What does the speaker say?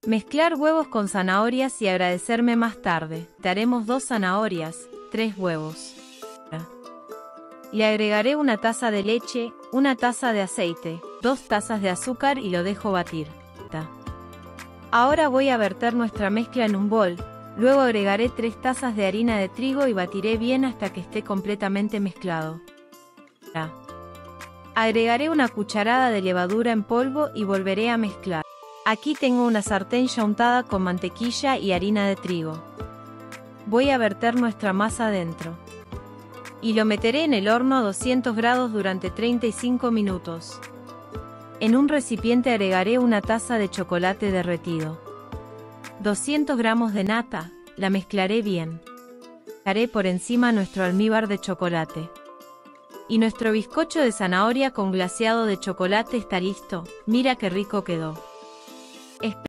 Mezclar huevos con zanahorias y agradecerme más tarde. Te haremos 2 zanahorias, 3 huevos. Le agregaré 1 taza de leche, 1 taza de aceite, 2 tazas de azúcar y lo dejo batir. Ahora voy a verter nuestra mezcla en un bol, luego agregaré 3 tazas de harina de trigo y batiré bien hasta que esté completamente mezclado. Agregaré 1 cucharada de levadura en polvo y volveré a mezclar. Aquí tengo una sartén ya untada con mantequilla y harina de trigo. Voy a verter nuestra masa dentro. Y lo meteré en el horno a 200 grados durante 35 minutos. En un recipiente agregaré 1 taza de chocolate derretido. 200 gramos de nata, la mezclaré bien. Haré por encima nuestro almíbar de chocolate. Y nuestro bizcocho de zanahoria con glaseado de chocolate está listo. Mira qué rico quedó.